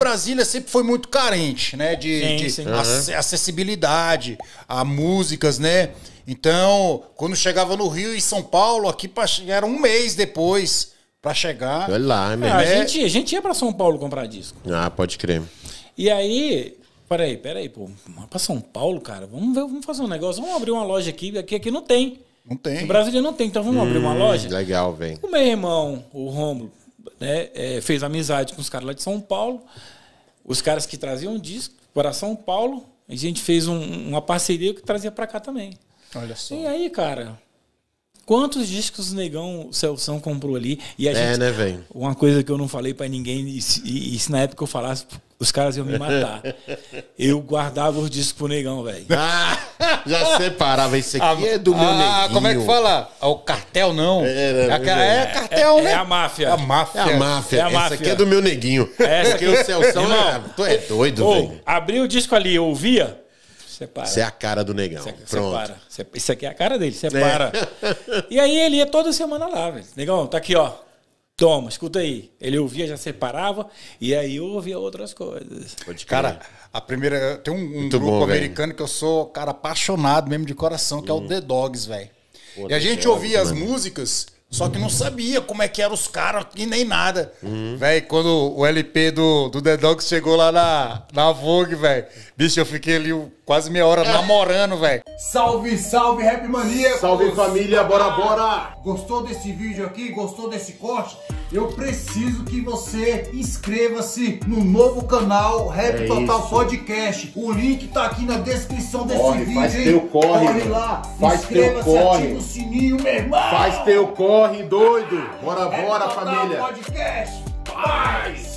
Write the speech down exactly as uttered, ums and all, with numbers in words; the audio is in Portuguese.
Brasília sempre foi muito carente, né? De, sim, de sim. ac- acessibilidade a músicas, né? Então, quando chegava no Rio e São Paulo, aqui pra, era um mês depois pra chegar. Olha lá, É, mesmo. a, É. gente, a gente ia pra São Paulo comprar disco. Ah, pode crer. E aí, peraí, peraí, pô, pra São Paulo, cara, vamos ver, vamos fazer um negócio, vamos abrir uma loja aqui, aqui, aqui não tem. Não tem. No Brasília não tem, então vamos abrir uma loja. Legal, velho. O meu irmão, o Rômulo, né, é, fez amizade com os caras lá de São Paulo, os caras que traziam disco para São Paulo, a gente fez um- uma parceria que trazia pra cá também. Olha só. E aí, cara, quantos discos o Negão, o Celção comprou ali? E a É, gente, né, velho? uma coisa que eu não falei pra ninguém, e, se- e, e se na época eu falasse, os caras iam me matar. Eu guardava os discos pro Negão, velho. Ah, já separava. Esse aqui é do meu Ah, neguinho. como é que fala? É o cartel, não. É, É, né, aquela- é cartel, É, né? é a máfia. A máfia. É a máfia. É a Essa máfia. aqui é do meu neguinho. Essa Porque aqui- o Celção Irmão, é... Tu é doido, Ô, velho. abriu o disco ali, eu ouvia, separa. Você é a cara do negão. Separa. Pronto. Separa. Isso aqui é a cara dele, separa. E aí ele ia toda semana lá, velho. Negão, tá aqui, ó. Toma, escuta aí. Ele ouvia, já separava, e aí eu ouvia outras coisas. Pode crer. Cara, a primeira. Tem um, um Muito grupo bom, americano que eu sou, cara, apaixonado mesmo de coração, que é o The Dogs, velho. Pô, E a The gente Dogs, ouvia as mano. músicas, só que não sabia como é que eram os caras e nem nada. Velho, quando o L P do, do The Dogs chegou lá na, na Vogue, velho. Bicho, eu fiquei ali quase meia hora namorando, velho. Salve, salve, Rap Mania! Salve, família, bora, bora! Gostou desse vídeo aqui? Gostou desse corte? Eu preciso que você inscreva-se no novo canal Rap É Total isso. Podcast. O link tá aqui na descrição desse Corre, vídeo, faz hein? teu corre, corre mano. lá, Faz inscreva-se, teu corre. ativa o sininho, meu irmão! Faz teu corre, doido! Bora, Rap bora, Total família! Podcast. Paz!